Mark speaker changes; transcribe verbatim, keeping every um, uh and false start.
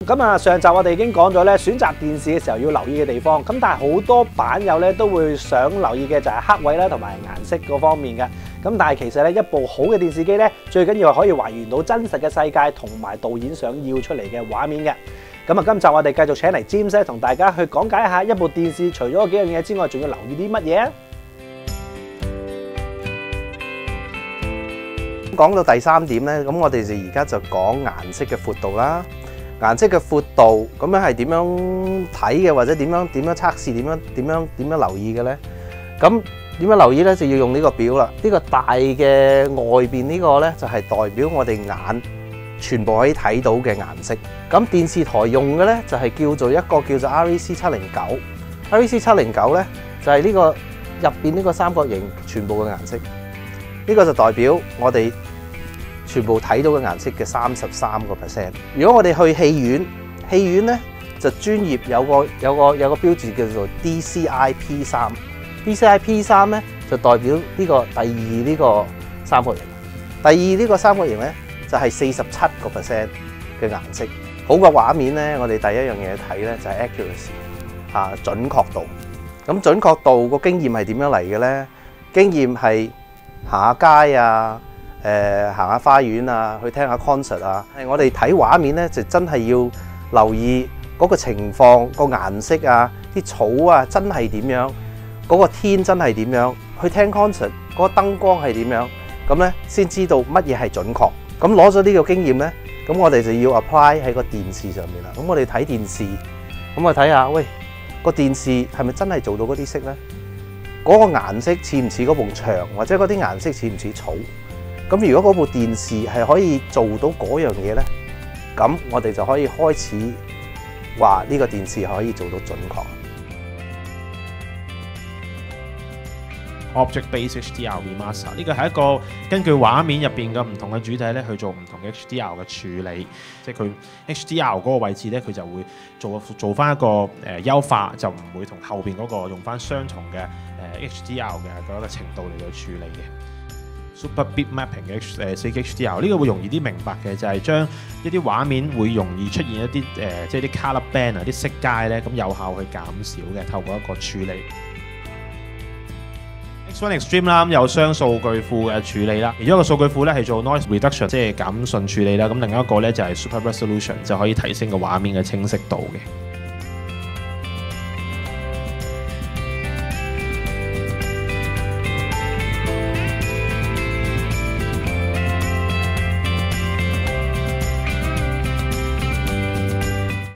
Speaker 1: 咁啊，上集我哋已經講咗咧，選擇電視嘅時候要留意嘅地方。咁但係好多版友咧都會想留意嘅就係黑位啦，同埋顏色嗰方面嘅。咁但係其實咧，一部好嘅電視機咧，最緊要係可以還原到真實嘅世界同埋導演想要出嚟嘅畫面嘅。咁啊，今集我哋繼續請嚟 James 咧，同大家去講解一下一部電視除咗嗰幾樣嘢之外，仲要留意啲乜嘢啊？
Speaker 2: 講到第三點咧，咁我哋就而家就講顏色嘅闊度啦。顏色嘅闊度咁樣係點樣睇嘅，或者點樣點樣測試，點樣點樣點樣留意嘅咧？咁點樣留意咧？就要用呢個表啦。呢個大嘅外邊呢個咧，就係代表我哋眼全部可以睇到嘅顏色。咁電視台用嘅咧，就係叫做一個叫做 R A C 七零九。R A C 七零九咧，就係呢個入邊呢個三角形全部嘅顏色。呢個就代表我哋全部睇到嘅顏色嘅三十三個 percent。如果我哋去戲院，戲院咧就專業有個有個有個標誌叫做 D C I P 三。D C I P 三咧就代表呢個第二呢個三角形。第二呢個三角形咧就係四十七個 percent 嘅顏色。好嘅畫面咧，我哋第一樣嘢睇咧就係 accuracy 嚇準確度。咁準確度個經驗係點樣嚟嘅咧？經驗係行下街啊。誒行下花園啊，去聽下 concert 啊，係我哋睇畫面咧，就真係要留意嗰個情況、個顏色啊、啲草啊，真係點樣？嗰個天真係點樣？去聽 concert 嗰個燈光係點樣？咁咧先知道乜嘢係準確。咁攞咗呢個經驗咧，咁我哋就要 apply 喺個電視上面啦。咁我哋睇電視，咁我睇下，喂個電視係咪真係做到嗰啲色咧？嗰個顏色似唔似嗰埲牆，或者嗰啲顏色似唔似草？咁如果嗰部電視係可以做到嗰樣嘢咧，咁我哋就可以開始話呢個電視可以做到準確。
Speaker 3: Object-based H D R remaster 呢個係一個根據畫面入邊嘅唔同嘅主體咧去做唔同嘅 H D R 嘅處理，即係佢 H D R 嗰個位置咧，佢就會做做翻一個誒優化，就唔會同後邊嗰個用翻相同嘅誒 H D R 嘅嗰個程度嚟到處理嘅。Super Bit Mapping 嘅誒四 K H D R 呢個會容易啲明白嘅，就係將一啲畫面會容易出現一啲誒、呃，即係啲 color band 啊、啲色階咧，咁有效去減少嘅，透過一個處理。X one Extreme 啦，有雙數據庫嘅處理啦，其中一個數據庫咧係做 noise reduction， 即係減遜處理啦，咁另一個咧就係 super resolution， 就可以提升個畫面嘅清晰度嘅。